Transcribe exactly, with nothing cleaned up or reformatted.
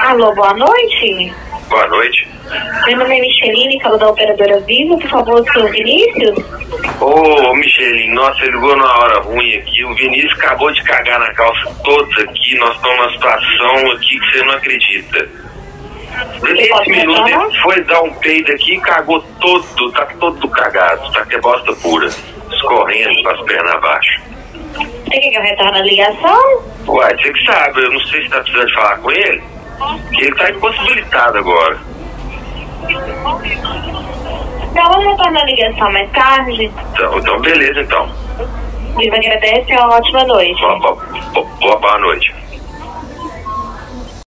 Alô, boa noite. Boa noite. Meu nome é Micheline, falo da operadora Vivo. Por favor, seu Vinícius. Ô, Micheline, nossa, ele ligou numa hora ruim aqui. O Vinícius acabou de cagar na calça todos aqui. Nós estamos numa situação aqui que você não acredita. Nesse minuto ele foi dar um peido aqui e cagou todo, tá todo cagado. Tá que é bosta pura. Escorrendo com as pernas abaixo. Você quer que eu retorne a ligação? Uai, você que sabe, eu não sei se tá precisando de falar com ele. Que ele tá impossibilitado agora. Então, vamos retornar a ligação mais tarde. Então, então beleza, então. Viva agradece, uma ótima noite. Boa, boa, boa, boa noite.